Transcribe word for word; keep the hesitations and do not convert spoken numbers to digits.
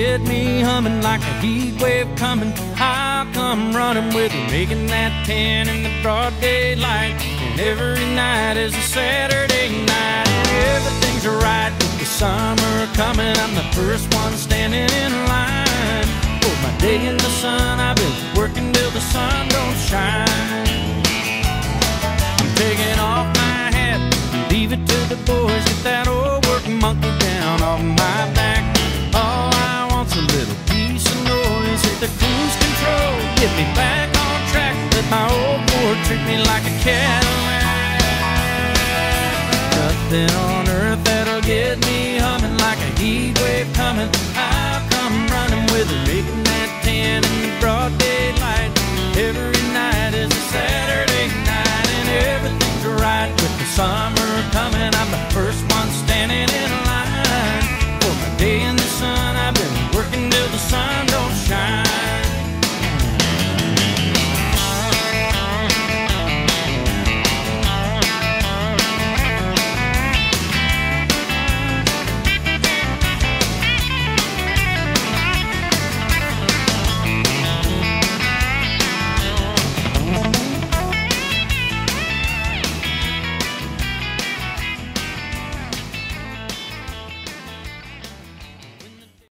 get me humming like a heat wave coming. I'll come running with you, making that ten in the broad daylight. And every night is a Saturday night, and everything's right with the summer coming. I'm the first one standing in line for my day in the sun. I've been working till the sun don't shine. I'm taking off my hat, leave it to the boys. Get that old work monkey down off my back. All I want's a little piece of noise. Hit the cruise control, get me back on track. Let my old Ford treat me like a Cadillac. Nothing on earth that'll get me humming like a heat wave coming.